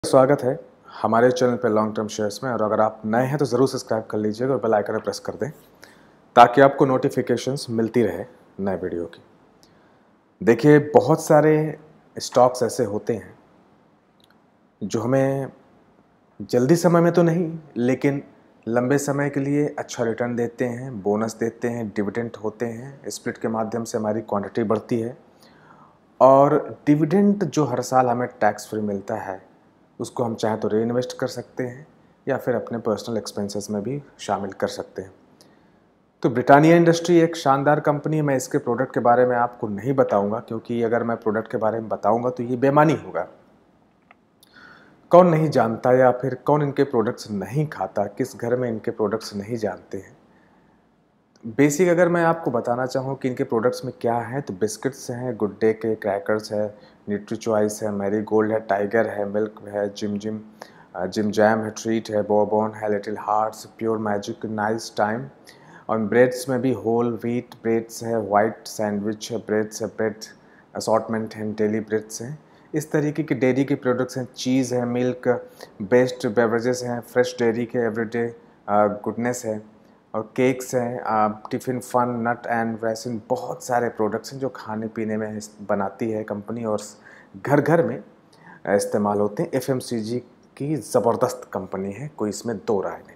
स्वागत है हमारे चैनल पे लॉन्ग टर्म शेयर्स में। और अगर आप नए हैं तो ज़रूर सब्सक्राइब कर लीजिएगा और बेल आइकन प्रेस कर दें ताकि आपको नोटिफिकेशंस मिलती रहे नए वीडियो की। देखिए, बहुत सारे स्टॉक्स ऐसे होते हैं जो हमें जल्दी समय में तो नहीं लेकिन लंबे समय के लिए अच्छा रिटर्न देते हैं, बोनस देते हैं, डिविडेंड होते हैं, स्प्लिट के माध्यम से हमारी क्वांटिटी बढ़ती है। और डिविडेंड जो हर साल हमें टैक्स फ्री मिलता है उसको हम चाहे तो री इन्वेस्ट कर सकते हैं या फिर अपने पर्सनल एक्सपेंसेस में भी शामिल कर सकते हैं। तो ब्रिटानिया इंडस्ट्री एक शानदार कंपनी है। मैं इसके प्रोडक्ट के बारे में आपको नहीं बताऊंगा क्योंकि अगर मैं प्रोडक्ट के बारे में बताऊंगा तो ये बेईमानी होगा। कौन नहीं जानता या फिर कौन इनके प्रोडक्ट्स नहीं खाता, किस घर में इनके प्रोडक्ट्स नहीं जानते हैं। बेसिक अगर मैं आपको बताना चाहूँ कि इनके प्रोडक्ट्स में क्या है तो बिस्किट्स हैं, गुड डे के क्रैकर्स है, न्यूट्री चॉइस है, मैरी गोल्ड है, टाइगर है, मिल्क है, जिम जैम है, ट्रीट है, बोबॉन है, Little Hearts, Pure Magic, Nice Time. और ब्रेड्स में भी होल व्हीट ब्रेड्स है, वाइट सैंडविच है, ब्रेड्स है, ब्रेड असॉर्टमेंट है, डेली ब्रेड्स हैं। इस तरीके के डेयरी के प्रोडक्ट्स हैं, चीज़ है, मिल्क बेस्ड बेवरेजेस हैं, फ्रेश डेयरी के एवरीडे गुडनेस है, और केक्स हैं, टिफ़िन फन, नट एंड वैसन, बहुत सारे प्रोडक्ट्स हैं जो खाने पीने में बनाती है कंपनी और घर घर में इस्तेमाल होते हैं। एफएमसीजी की ज़बरदस्त कंपनी है, कोई इसमें दो राय नहीं।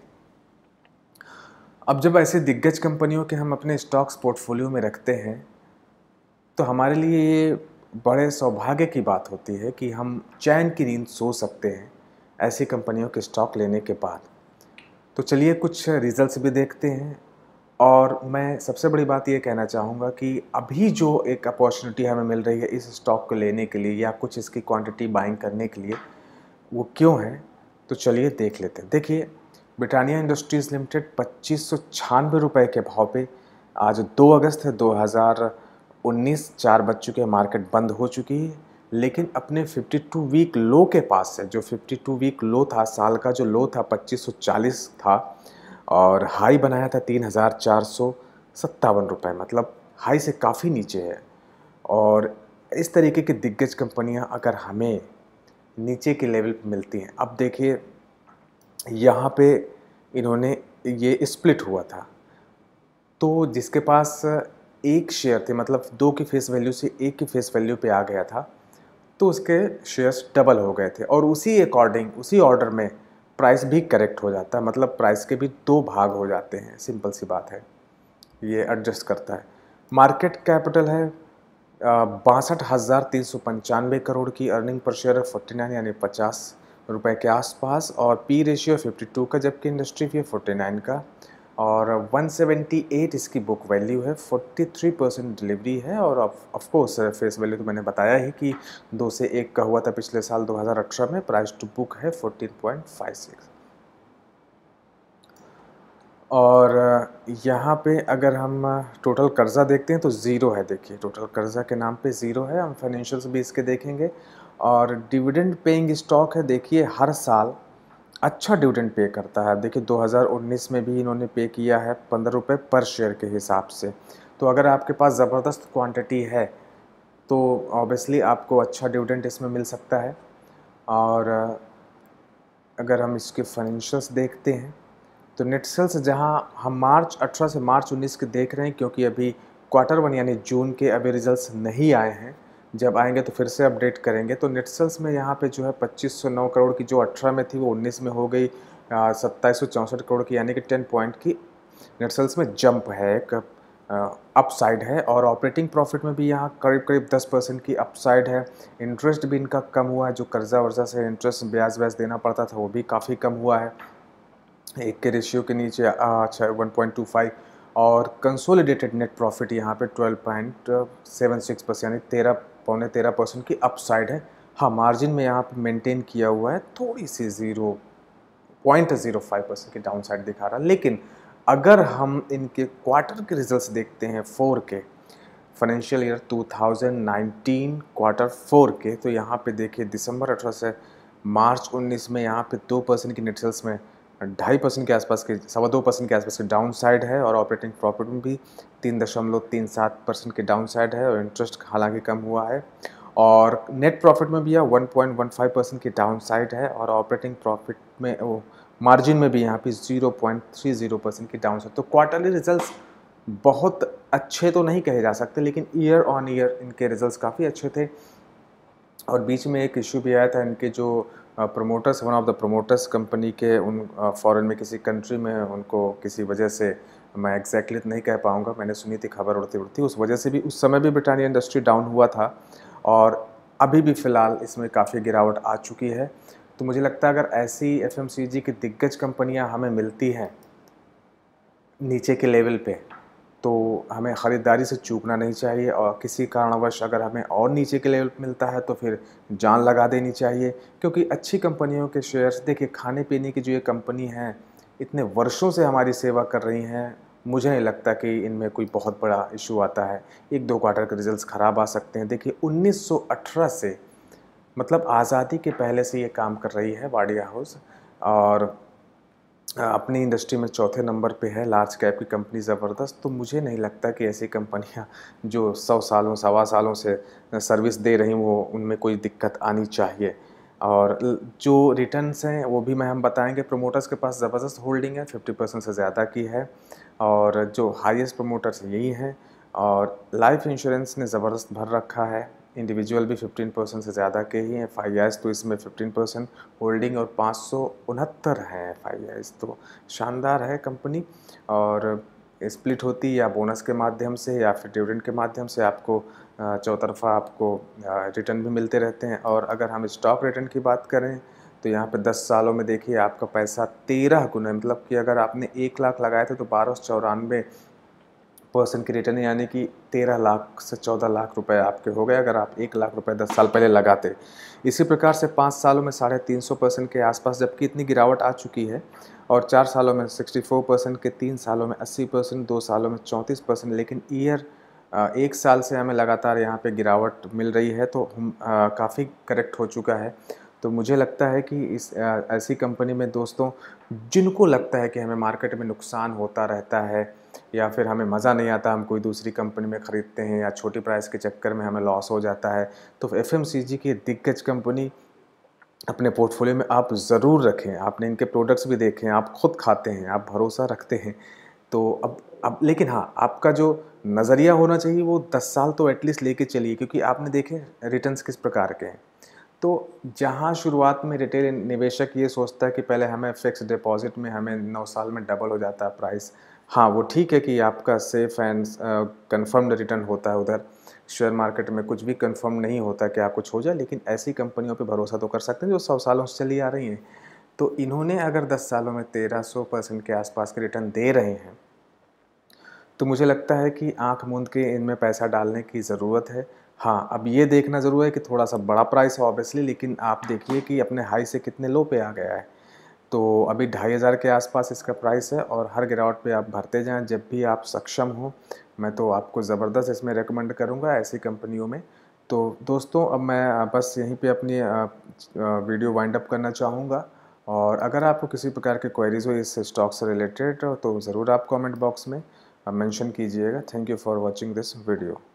अब जब ऐसे दिग्गज कंपनियों के हम अपने स्टॉक्स पोर्टफोलियो में रखते हैं तो हमारे लिए ये बड़े सौभाग्य की बात होती है कि हम चैन की नींद सो सकते हैं ऐसी कंपनियों के स्टॉक लेने के बाद। तो चलिए कुछ रिजल्ट्स भी देखते हैं। और मैं सबसे बड़ी बात ये कहना चाहूँगा कि अभी जो एक अपॉर्चुनिटी हमें मिल रही है इस स्टॉक को लेने के लिए या कुछ इसकी क्वांटिटी बाइंग करने के लिए, वो क्यों है तो चलिए देख लेते हैं। देखिए, ब्रिटानिया इंडस्ट्रीज़ लिमिटेड 2596 रुपये के भाव पे आज 2 अगस्त है 2019, 4 बज चुके हैं, मार्केट बंद हो चुकी है। लेकिन अपने 52 वीक लो के पास से, जो 52 वीक लो था, साल का जो लो था 2540 था और हाई बनाया था 3457 रुपये, मतलब हाई से काफ़ी नीचे है। और इस तरीके की दिग्गज कंपनियां अगर हमें नीचे के लेवल पे मिलती हैं, अब देखिए यहाँ पे इन्होंने ये स्प्लिट हुआ था तो जिसके पास एक शेयर थे, मतलब 2 की फेस वैल्यू से 1 की फेस वैल्यू पे आ गया था, तो उसके शेयर्स डबल हो गए थे और उसी अकॉर्डिंग उसी ऑर्डर में प्राइस भी करेक्ट हो जाता है, मतलब प्राइस के भी 2 भाग हो जाते हैं। सिंपल सी बात है, ये एडजस्ट करता है। मार्केट कैपिटल है 62,395 करोड़ की, अर्निंग पर शेयर है 49 यानी 50 रुपए के आसपास, और पी रेशियो 52 का, जबकि इंडस्ट्री फी 49 का, और 178 इसकी बुक वैल्यू है, 43% डिलीवरी है। और ऑफ कोर्स फेस वैल्यू तो मैंने बताया ही कि 2 से 1 का हुआ था पिछले साल 2018 में। प्राइस टू बुक है 14.56। और यहाँ पे अगर हम टोटल कर्ज़ा देखते हैं तो ज़ीरो है। देखिए, टोटल कर्ज़ा के नाम पे ज़ीरो है। हम फाइनेंशियल्स भी इसके देखेंगे। और डिविडेंड पेइंग स्टॉक है। देखिए, हर साल अच्छा डिविडेंड पे करता है। देखिए 2019 में भी इन्होंने पे किया है 15 रुपये पर शेयर के हिसाब से। तो अगर आपके पास ज़बरदस्त क्वांटिटी है तो ऑब्वियसली आपको अच्छा डिविडेंड इसमें मिल सकता है। और अगर हम इसके फाइनेंशियल्स देखते हैं तो नेट सेल्स, जहां हम मार्च 18 से मार्च 19 के देख रहे हैं क्योंकि अभी Q1 यानी जून के अभी रिजल्ट्स नहीं आए हैं, जब आएंगे तो फिर से अपडेट करेंगे। तो नेट सेल्स में यहाँ पे जो है 2509 करोड़ की, जो 18 में थी वो 19 में हो गई 2764 करोड़ की, यानी कि 10 पॉइंट की नेट सेल्स में जंप है, एक अपसाइड है। और ऑपरेटिंग प्रॉफिट में भी यहाँ करीब करीब 10% की अपसाइड है। इंटरेस्ट भी इनका कम हुआ है, जो कर्जा वर्जा से इंटरेस्ट ब्याज व्याज देना पड़ता था वो भी काफ़ी कम हुआ है, 1 के रेशियो के नीचे, अच्छा 1.25। और कंसोलिडेटेड नेट प्रॉफिट यहाँ पे 12.76%, यानी 13.13% की अपसाइड है। हाँ, मार्जिन में यहाँ पे मेंटेन किया हुआ है, थोड़ी सी 0.05% की डाउन साइड दिखा रहा है। लेकिन अगर हम इनके क्वार्टर के रिजल्ट्स देखते हैं 4 के, फाइनेंशियल ईयर 2019 Q4 के, तो यहाँ पे देखिए दिसंबर 18 से मार्च 19 में यहाँ पे 2% की नेट सेल्स में 2.5% के आसपास के, 2.25% के आसपास के डाउन साइड है। और ऑपरेटिंग प्रॉफिट में भी 3.37% के डाउन साइड है। और इंटरेस्ट हालांकि कम हुआ है। और नेट प्रॉफिट में भी यह 1.15% की डाउन साइड है और ऑपरेटिंग प्रॉफिट में वो मार्जिन में भी यहाँ पे 0.30% की डाउन साइड। तो क्वार्टरली रिजल्ट्स बहुत अच्छे तो नहीं कहे जा सकते, लेकिन ईयर ऑन ईयर इनके रिजल्ट्स काफ़ी अच्छे थे। और बीच में एक इशू भी आया था, इनके जो promoters, one of the promoters company के, उन फॉरेन में किसी कंट्री में उनको किसी वजह से, मैं एग्जैक्टली नहीं कह पाऊँगा, मैंने सुनी थी खबर उड़ती उड़ती, उस वजह से भी उस समय भी ब्रिटानिया इंडस्ट्री डाउन हुआ था और अभी भी फ़िलहाल इसमें काफ़ी गिरावट आ चुकी है। तो मुझे लगता है अगर ऐसी एफएमसीजी की दिग्गज कंपनियां हमें मिलती हैं नीचे के लेवल पे, तो हमें ख़रीदारी से चूकना नहीं चाहिए, और किसी कारणवश अगर हमें और नीचे के लेवल पे मिलता है तो फिर जान लगा देनी चाहिए। क्योंकि अच्छी कंपनियों के शेयर्स, देखिए खाने पीने की जो ये कंपनी हैं इतने वर्षों से हमारी सेवा कर रही हैं, मुझे नहीं लगता कि इनमें कोई बहुत बड़ा इशू आता है। 1-2 क्वार्टर के रिजल्ट्स ख़राब आ सकते हैं। देखिए 1918 से, मतलब आज़ादी के पहले से ये काम कर रही है वाडिया हाउस, और अपनी इंडस्ट्री में चौथे नंबर पे है लार्ज कैप की कंपनी ज़बरदस्त। तो मुझे नहीं लगता कि ऐसी कंपनियां जो 100 सालों, सवा सालों से सर्विस दे रही, वो उनमें कोई दिक्कत आनी चाहिए। और जो रिटर्न्स हैं वो भी हम बताएंगे। प्रोमोटर्स के पास ज़बरदस्त होल्डिंग है, 50% से ज़्यादा की है, और जो हाईएस्ट प्रोमोटर्स यही हैं। और लाइफ इंश्योरेंस ने ज़बरदस्त भर रखा है, इंडिविजुअल भी 15% से ज़्यादा के ही हैं। FIIs तो इसमें 15% होल्डिंग और 569 है FIIs, तो शानदार है कंपनी। और स्प्लिट होती या बोनस के माध्यम से या फिर डिविडेंड के माध्यम से आपको चौतरफा आपको रिटर्न भी मिलते रहते हैं। और अगर हम स्टॉक रिटर्न की बात करें तो यहाँ पे 10 सालों में देखिए आपका पैसा 13 गुना, मतलब कि अगर आपने 1 लाख लगाए थे तो 1294% की रिटर्न, यानी कि 13 लाख से 14 लाख रुपए आपके हो गए अगर आप 1 लाख रुपए 10 साल पहले लगाते। इसी प्रकार से 5 सालों में 350% के आसपास, जबकि इतनी गिरावट आ चुकी है। और 4 सालों में 64% के, 3 सालों में 80%, 2 सालों में 34%, लेकिन ईयर 1 साल से हमें लगातार यहाँ पे गिरावट मिल रही है, तो हम काफ़ी करेक्ट हो चुका है। तो मुझे लगता है कि इस ऐसी कंपनी में दोस्तों, जिनको लगता है कि हमें मार्केट में नुकसान होता रहता है या फिर हमें मज़ा नहीं आता, हम कोई दूसरी कंपनी में ख़रीदते हैं या छोटी प्राइस के चक्कर में हमें लॉस हो जाता है, तो एफएमसीजी की दिग्गज कंपनी अपने पोर्टफोलियो में आप ज़रूर रखें। आपने इनके प्रोडक्ट्स भी देखे हैं, आप खुद खाते हैं, आप भरोसा रखते हैं। तो अब लेकिन हाँ, आपका जो नज़रिया होना चाहिए वो 10 साल तो एटलीस्ट लेके चलिए, क्योंकि आपने देखे रिटर्न्स किस प्रकार के हैं। तो जहाँ शुरुआत में रिटेल निवेशक ये सोचता है कि पहले हमें फिक्स डिपॉजिट में हमें 9 साल में डबल हो जाता है प्राइस। हाँ, वो ठीक है कि आपका सेफ एंड कन्फर्म्ड रिटर्न होता है उधर। शेयर मार्केट में कुछ भी कन्फर्म नहीं होता कि आप कुछ हो जाए, लेकिन ऐसी कंपनियों पे भरोसा तो कर सकते हैं जो 100 सालों से चली आ रही हैं। तो इन्होंने अगर 10 सालों में 1300% के आसपास के रिटर्न दे रहे हैं, तो मुझे लगता है कि आँख मूंद के इनमें पैसा डालने की ज़रूरत है। हाँ, अब ये देखना ज़रूर है कि थोड़ा-सा बड़ा प्राइस है ऑब्वियसली, लेकिन आप देखिए कि अपने हाई से कितने लो पे आ गया है। तो अभी 2500 के आसपास इसका प्राइस है, और हर गिरावट पे आप भरते जाएँ जब भी आप सक्षम हों। मैं तो आपको ज़बरदस्त इसमें रिकमेंड करूँगा ऐसी कंपनियों में। तो दोस्तों, अब मैं बस यहीं पे अपनी वीडियो वाइंड अप करना चाहूँगा, और अगर आपको किसी प्रकार की क्वेरीज़ हो इस स्टॉक से रिलेटेड तो ज़रूर आप कमेंट बॉक्स में मेंशन कीजिएगा। Thank you for watching this video.